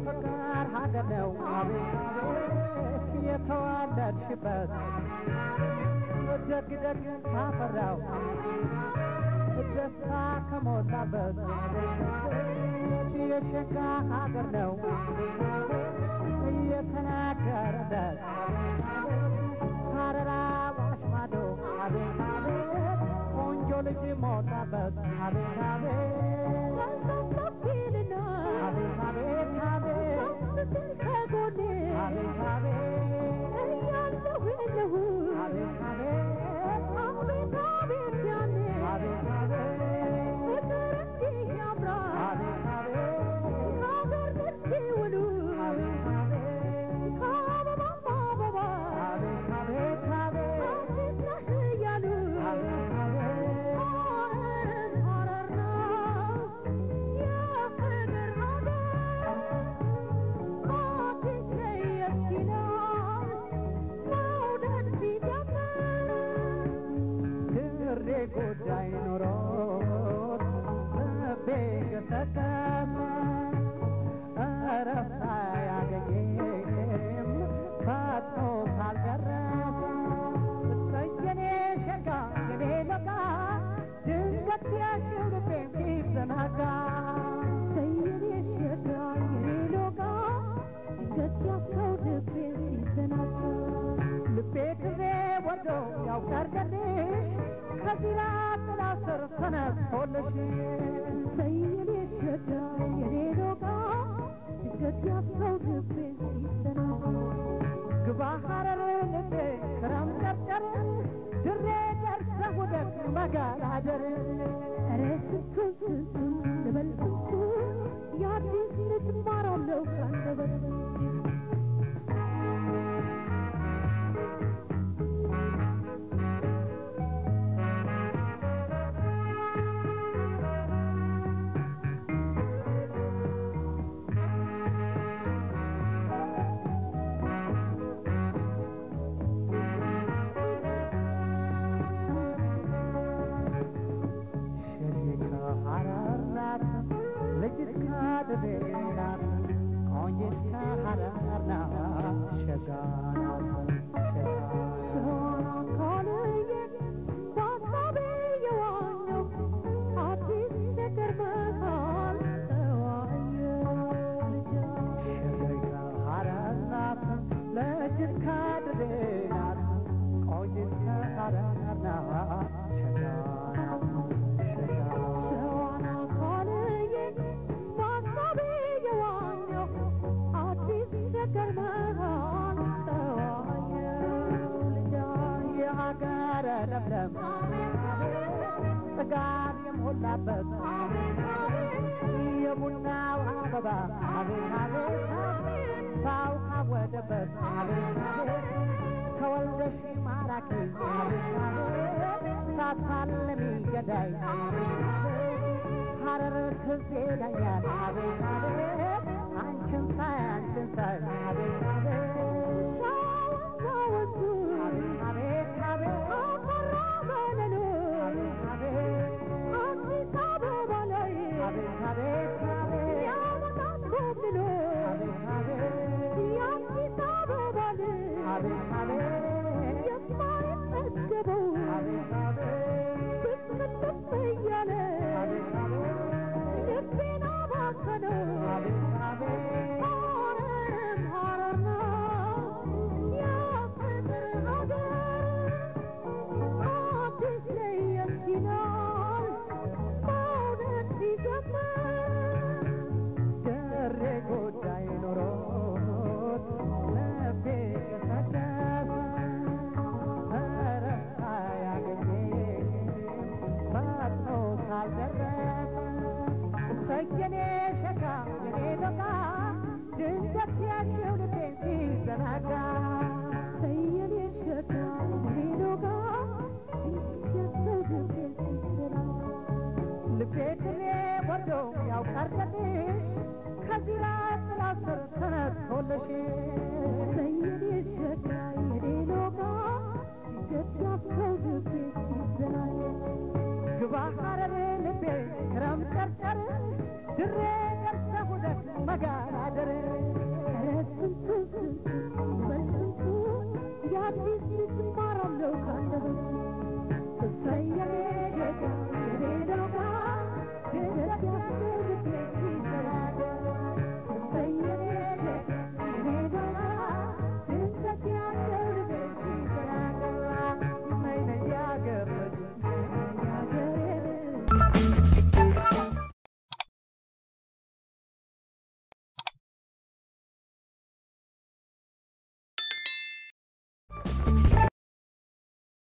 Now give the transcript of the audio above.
የፍቅር ሀገር ነው አቤት የተዋለድሽበት ደግ ደግ ካፈራው ደስታ ከሞላበት የሸጋ ሀገር ነው እየተናገረለት ሀረራ አዋሽ ማዶ አቤት አቤት ቆንጆ ልጅ ሞላበት አቤት አቤት አቤት አቤት አቤት ከጎኔ አቤት አቤት እያለሁ የለሁ አቤት አቤት አቤት አቤት ያኔ አቤት አቤት ፍቅር እንዲህ ያምራል አቤት አቤት ከሀገር ልጅ ሲውሉ አቤት አቤት ከአበባም አበባ አቤት አቤት አቤት አዲስ ነህ እያሉ አቤት አቤት ሀረር ነው የፍቅር ሀገር አዲስ ለየት ይላል መውደድ ሲጀምር ግሬ ጉዳይ ኖሮት ልቤ ገሰገሰ እረፍት አያገኝም ፈጥኖ ካልደረሰ እሰየኔ ሸጋ የኔ ለጋ ድንገት ያሽው ልቤን ሲዘናጋ እሰየኔ ሸጋ የኔ ለጋ ድንገት ያሽው ልቤን ሲዘናጋ ልቤ ክሬ ወርዶ ያውቀርደልሽ ከዚራ ጥላ ስር ተነጥፎልሽ እሰየኔ ሸጋ የኔ ለጋ ድንገት ያሽው ልቤን ሲዘናጋ ግባ ሀረር ልቤ ክረም ጨርጨር ድሬ ደርሰህ ውደቅ መገላደር ኧረ ስንቱን ስንቱን ልበል ስንቱን የአዲስ ልጅ ማራለው ካንደበት ልጅት ካድሬናት ቆንጂት ከሀረር ናት ሸጋ ናት ሸጋ ካለየ በሀሳቤ የዋኘው አዲስ ሸገር መሃል ሰዋየው ልጃ ሸጋ ሀረር ናት ልጅት ካድሬናት ቆንጂት ከሀረር ናት ሸጋ ናት ሸገር መሃል ሰዋየው ልጃ የሀገረ ለምለም ጥጋብ የሞላበት የቡናው አበባ አቤት አቤት ሳው ካወደበት አቤት አቤት ተወልደሽ ማራኪ አቤት አቤት ሳታልሚ ገዳይ ሀረር ትዝ ይለኛል አቤት አቤት አንቺን ሳይ አቤት አቤት ሻወንዛ ወንዙ አቤት አቤት አፈራ መለሎ አቤት አቤት አዲስ አበባ ላይ አቤት አቤት አቤት ያመጣስ ጎብልሎ አቤት አቤት የአዲስ አበባ ልጅ አቤት አቤት የማይጠገበው አቤት አቤት ብትልፍ እያለ አቤት አቤት ልቤን አባከነው አቤት አቤት ሀረርም ሀረር ነው የፍቅር ሀገር አዲስ ለየት ይላል መውደድ ሲጀምር ደሬ ጉዳይ ኖሮት ልቤ ገሰገሰ እረፍት አያገኝም ፈጥኖ ካልደረሰ እሰየኔ ሸጋ የኔ ለጋ ድንገት ያሽው ልቤን ሲዘናጋ እሰየኔ ሸጋ የኔ ለጋ ድንገት ያሽው ልቤን ሲዘናጋ ልቤ ድሬ ወርዶ ያውቀርደልሽ ከዚራ ጥላ ስር ተነጥፎልሽ እሰየኔ ሸጋ የኔ ለጋ ድንገት ያሽው ልቤን ሲዘናጋ ግባ ሀረር ልቤ ክረም ጨርጨር ድሬ ደርሰህ መጋናደር ስንቱ ስንቱ